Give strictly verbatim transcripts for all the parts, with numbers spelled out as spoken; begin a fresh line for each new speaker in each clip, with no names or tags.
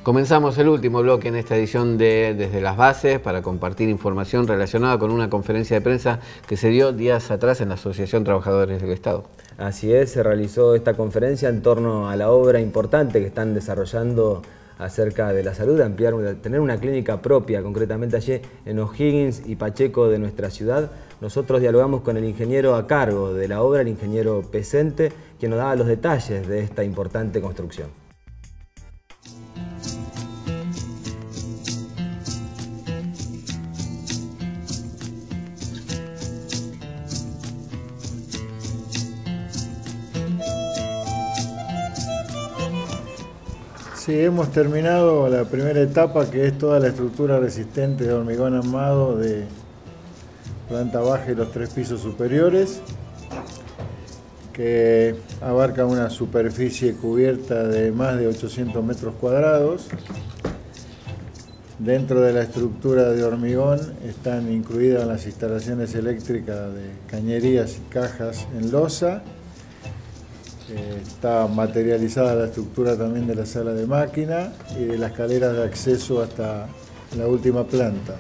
Comenzamos el último bloque en esta edición de Desde las Bases para compartir información relacionada con una conferencia de prensa que se dio días atrás en la Asociación Trabajadores del Estado.
Así es, se realizó esta conferencia en torno a la obra importante que están desarrollando acerca de la salud, ampliar, tener una clínica propia, concretamente allí en O'Higgins y Pacheco de nuestra ciudad. Nosotros dialogamos con el ingeniero a cargo de la obra, el ingeniero Pesente, quien nos daba los detalles de esta importante construcción.
Sí, hemos terminado la primera etapa, que es toda la estructura resistente de hormigón armado de planta baja y los tres pisos superiores, que abarca una superficie cubierta de más de ochocientos metros cuadrados. Dentro de la estructura de hormigón están incluidas las instalaciones eléctricas de cañerías y cajas en losa. Eh, está materializada la estructura también de la sala de máquina y de las escaleras de acceso hasta la última planta.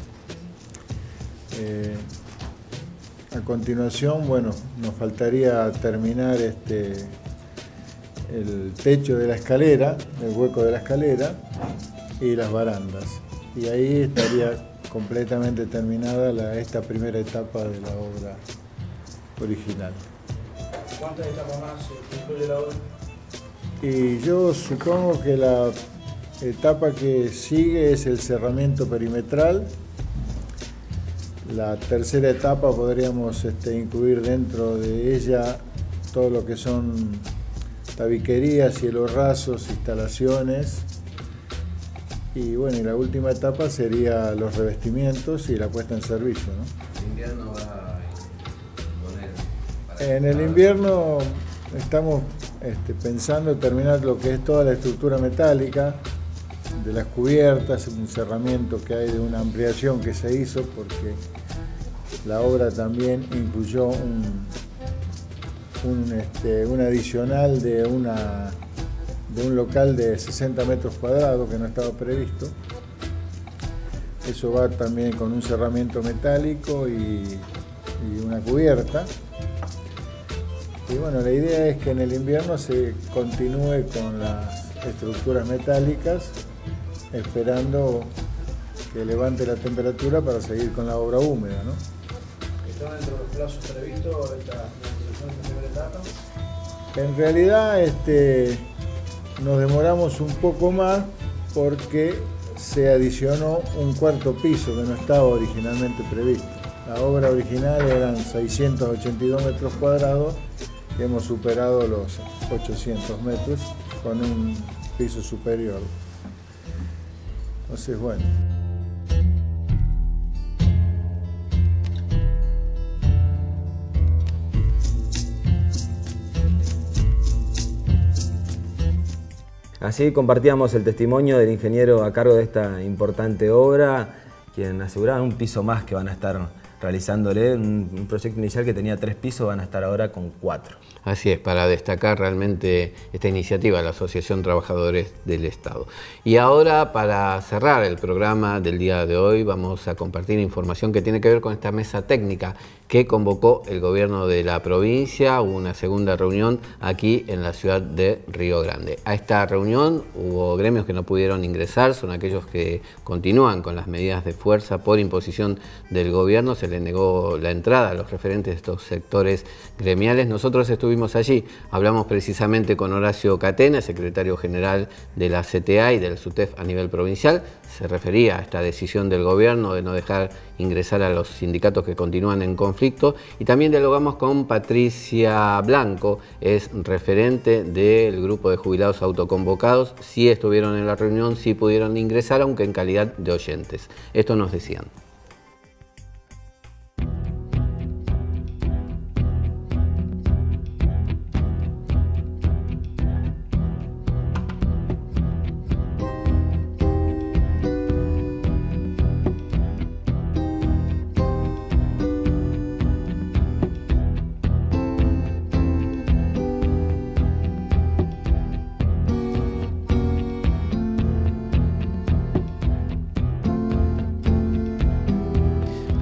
Eh, a continuación, bueno, nos faltaría terminar este, el techo de la escalera, el hueco de la escalera y las barandas. Y ahí estaría completamente terminada la, esta primera etapa de la obra original.
¿Cuántas etapas más incluye la obra?
Y yo supongo que la etapa que sigue es el cerramiento perimetral. La tercera etapa podríamos este, incluir dentro de ella todo lo que son tabiquerías, cielos rasos, instalaciones. Y bueno, y la última etapa sería los revestimientos y la puesta en servicio, ¿no?
¿El invierno va a poner para
En el invierno estamos este, pensando en terminar lo que es toda la estructura metálica de las cubiertas, un cerramiento que hay de una ampliación que se hizo porque la obra también incluyó un, un, este, un adicional de, una, de un local de sesenta metros cuadrados que no estaba previsto. Eso va también con un cerramiento metálico y, y una cubierta. Y bueno, la idea es que en el invierno se continúe con las estructuras metálicas, esperando que levante la temperatura para seguir con la obra húmeda, ¿no?
¿Está dentro de los plazos previstos esta construcción de primera etapa?
En realidad este, nos demoramos un poco más porque se adicionó un cuarto piso que no estaba originalmente previsto. La obra original eran seiscientos ochenta y dos metros cuadrados y hemos superado los ochocientos metros con un piso superior. Entonces, bueno.
Así compartíamos el testimonio del ingeniero a cargo de esta importante obra, quien aseguraba un piso más que van a estar realizándole. Un proyecto inicial que tenía tres pisos, van a estar ahora con cuatro.
Así es, para destacar realmente esta iniciativa de la Asociación Trabajadores del Estado. Y ahora, para cerrar el programa del día de hoy, vamos a compartir información que tiene que ver con esta mesa técnica que convocó el gobierno de la provincia. Hubo una segunda reunión aquí en la ciudad de Río Grande. A esta reunión hubo gremios que no pudieron ingresar, son aquellos que continúan con las medidas de fuerza por imposición del gobierno. Se les negó la entrada a los referentes de estos sectores gremiales. Nosotros estuvimos allí, hablamos precisamente con Horacio Catena, secretario general de la C T A y del SUTEF a nivel provincial. Se refería a esta decisión del gobierno de no dejar ingresar a los sindicatos que continúan en conflicto, y también dialogamos con Patricia Blanco, es referente del grupo de jubilados autoconvocados. Sí estuvieron en la reunión, sí pudieron ingresar, aunque en calidad de oyentes. Esto nos decían.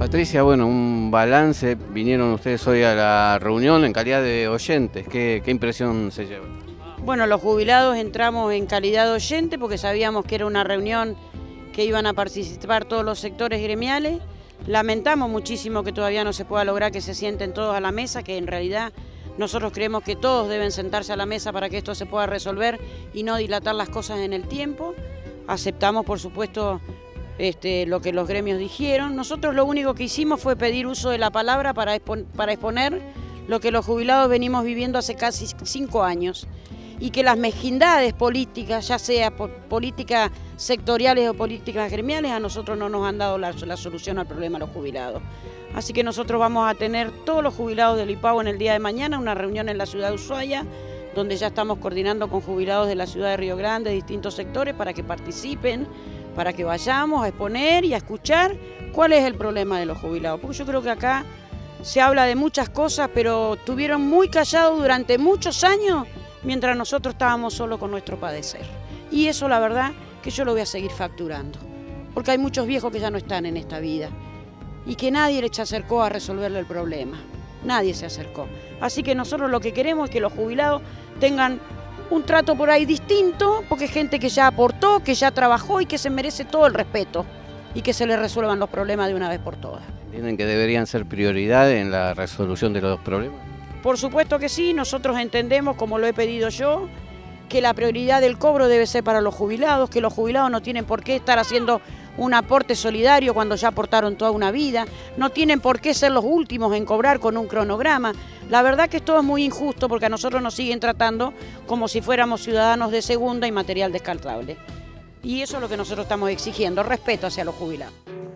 Patricia, bueno, un balance, vinieron ustedes hoy a la reunión en calidad de oyentes, ¿qué, qué impresión se lleva?
Bueno, los jubilados entramos en calidad de oyente porque sabíamos que era una reunión que iban a participar todos los sectores gremiales. Lamentamos muchísimo que todavía no se pueda lograr que se sienten todos a la mesa, que en realidad nosotros creemos que todos deben sentarse a la mesa para que esto se pueda resolver y no dilatar las cosas en el tiempo. Aceptamos, por supuesto, este, lo que los gremios dijeron. Nosotros lo único que hicimos fue pedir uso de la palabra para, expo para exponer lo que los jubilados venimos viviendo hace casi cinco años. Y que las mezquindades políticas, ya sea por políticas sectoriales o políticas gremiales, a nosotros no nos han dado la, la solución al problema de los jubilados. Así que nosotros vamos a tener todos los jubilados del I P A U en el día de mañana, una reunión en la ciudad de Ushuaia, donde ya estamos coordinando con jubilados de la ciudad de Río Grande, de distintos sectores, para que participen, para que vayamos a exponer y a escuchar cuál es el problema de los jubilados. Porque yo creo que acá se habla de muchas cosas, pero estuvieron muy callados durante muchos años, mientras nosotros estábamos solos con nuestro padecer. Y eso la verdad que yo lo voy a seguir facturando, porque hay muchos viejos que ya no están en esta vida y que nadie les acercó a resolverle el problema, nadie se acercó. Así que nosotros lo que queremos es que los jubilados tengan un trato por ahí distinto, porque es gente que ya aportó, que ya trabajó y que se merece todo el respeto y que se les resuelvan los problemas de una vez por todas.
¿Entienden que deberían ser prioridad en la resolución de los problemas?
Por supuesto que sí, nosotros entendemos, como lo he pedido yo, que la prioridad del cobro debe ser para los jubilados, que los jubilados no tienen por qué estar haciendo un aporte solidario cuando ya aportaron toda una vida, no tienen por qué ser los últimos en cobrar con un cronograma. La verdad que esto es muy injusto porque a nosotros nos siguen tratando como si fuéramos ciudadanos de segunda y material descartable. Y eso es lo que nosotros estamos exigiendo, respeto hacia los jubilados.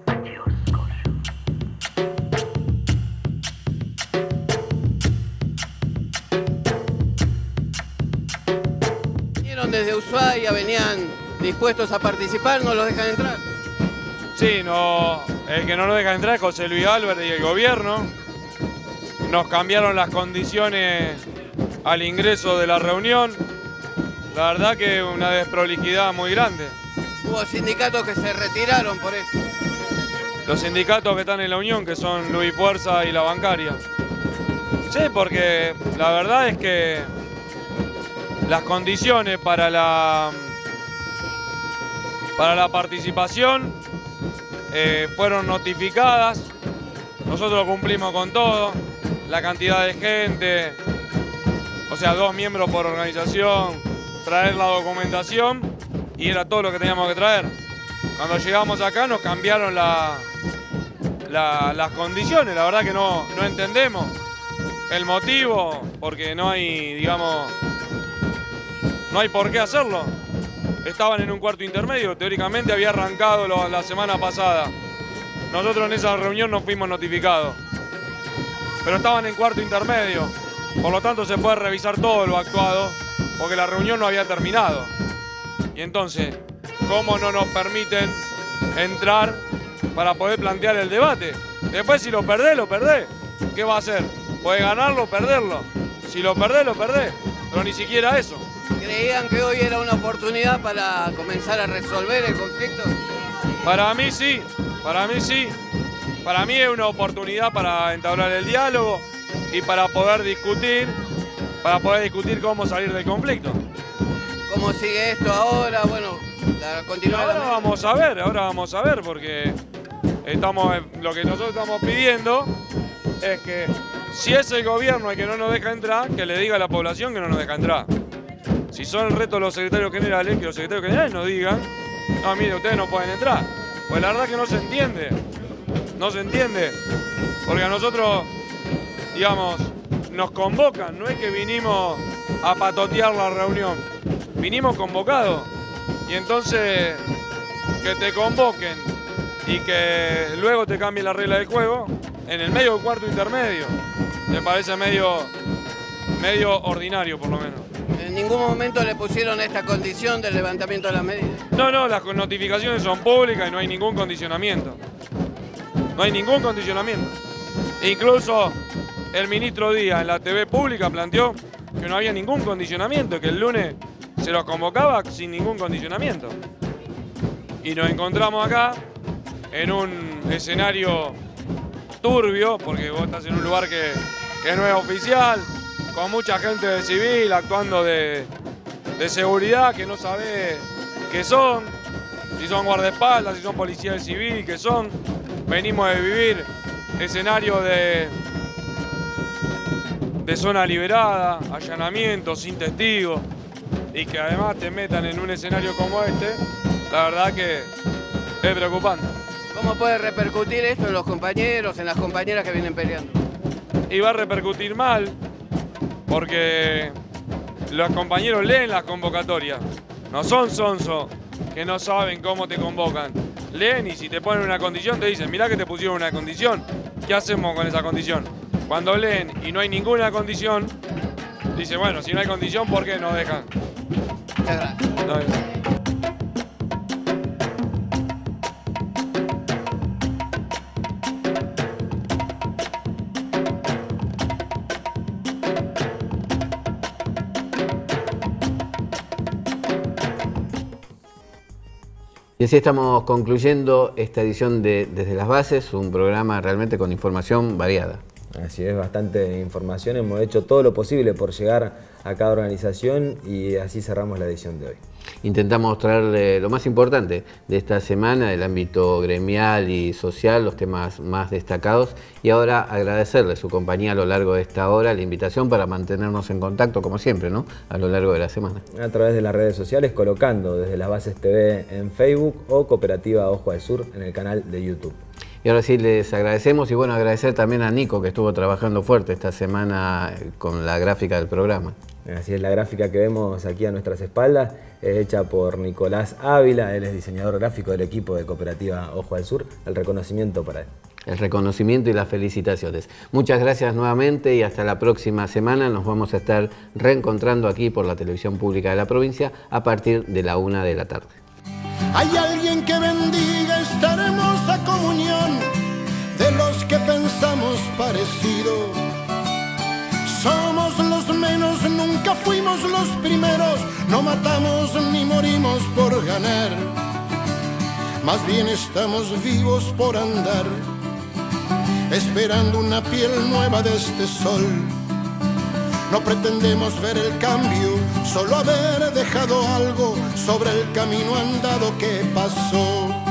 Desde Ushuaia venían dispuestos a participar, ¿no los dejan entrar?
Sí, no, el que no nos deja entrar es José Luis Álvarez y el gobierno. Nos cambiaron las condiciones al ingreso de la reunión. La verdad que una desprolijidad muy grande.
Hubo sindicatos que se retiraron por eso.
Los sindicatos que están en la unión, que son Luis Fuerza y la bancaria. Sí, porque la verdad es que las condiciones para la, para la participación eh, fueron notificadas, nosotros cumplimos con todo, la cantidad de gente, o sea, dos miembros por organización, traer la documentación y era todo lo que teníamos que traer. Cuando llegamos acá nos cambiaron la, la, las condiciones, la verdad que no, no entendemos el motivo, porque no hay, digamos, no hay por qué hacerlo. Estaban en un cuarto intermedio, teóricamente había arrancado lo, la semana pasada. Nosotros en esa reunión no fuimos notificados, pero estaban en cuarto intermedio. Por lo tanto se puede revisar todo lo actuado, porque la reunión no había terminado. Y entonces, ¿cómo no nos permiten entrar para poder plantear el debate? Después si lo perdés, lo perdés. ¿Qué va a hacer? Puede ganarlo o perderlo. Si lo perdés, lo perdés. Pero ni siquiera eso.
¿Creían que hoy era una oportunidad para comenzar a resolver el conflicto?
Para mí sí, para mí sí. Para mí es una oportunidad para entablar el diálogo y para poder discutir, para poder discutir cómo salir del conflicto.
¿Cómo sigue esto ahora? Bueno, la continuidad.
Ahora vamos a ver, ahora vamos a ver, porque estamos, lo que nosotros estamos pidiendo es que si es el gobierno el que no nos deja entrar, que le diga a la población que no nos deja entrar. Si son el resto de los secretarios generales, que los secretarios generales nos digan, no, mire, ustedes no pueden entrar. Pues la verdad que no se entiende, no se entiende, porque a nosotros, digamos, nos convocan, no es que vinimos a patotear la reunión, vinimos convocados. Y entonces, que te convoquen y que luego te cambie la regla del juego, en el medio del cuarto intermedio, me parece medio, medio ordinario por lo menos.
¿En ningún momento le pusieron esta condición del levantamiento de las medidas?
No, no, las notificaciones son públicas y no hay ningún condicionamiento. No hay ningún condicionamiento. E incluso el ministro Díaz en la T V pública planteó que no había ningún condicionamiento, que el lunes se los convocaba sin ningún condicionamiento. Y nos encontramos acá en un escenario turbio, porque vos estás en un lugar que, que no es oficial, con mucha gente de civil actuando de, de seguridad que no sabe qué son, si son guardaespaldas, si son policías de civil, qué son. Venimos de vivir escenario de, de zona liberada, allanamiento, sin testigos, y que además te metan en un escenario como este, la verdad que es preocupante.
¿Cómo puede repercutir esto en los compañeros, en las compañeras que vienen peleando?
Y va a repercutir mal, porque los compañeros leen las convocatorias, no son sonsos que no saben cómo te convocan. Leen y si te ponen una condición te dicen, mirá que te pusieron una condición, ¿qué hacemos con esa condición? Cuando leen y no hay ninguna condición, dicen, bueno, si no hay condición, ¿por qué no dejan?
Muchas gracias.
No,
Y así estamos concluyendo esta edición de Desde las Bases, un programa realmente con información variada.
Así es, bastante información. Hemos hecho todo lo posible por llegar a cada organización y así cerramos la edición de hoy.
Intentamos traerle lo más importante de esta semana, del ámbito gremial y social, los temas más destacados, y ahora agradecerle su compañía a lo largo de esta hora, la invitación para mantenernos en contacto, como siempre, ¿no?, a lo largo de la semana.
A través de las redes sociales, colocando Desde las Bases T V en Facebook o Cooperativa Ojo al Sur en el canal de YouTube.
Y ahora sí les agradecemos, y bueno, agradecer también a Nico, que estuvo trabajando fuerte esta semana con la gráfica del programa.
Así es, la gráfica que vemos aquí a nuestras espaldas es hecha por Nicolás Ávila, él es diseñador gráfico del equipo de Cooperativa Ojo al Sur. El reconocimiento para él.
El reconocimiento y las felicitaciones. Muchas gracias nuevamente y hasta la próxima semana. Nos vamos a estar reencontrando aquí por la televisión pública de la provincia a partir de la una de la tarde.
Hay alguien que bendiga esta hermosa comunión de los que pensamos parecido. Somos los menos, nunca fuimos los primeros, no matamos ni morimos por ganar. Más bien estamos vivos por andar, esperando una piel nueva de este sol. No pretendemos ver el cambio, solo haber dejado algo sobre el camino andado que pasó.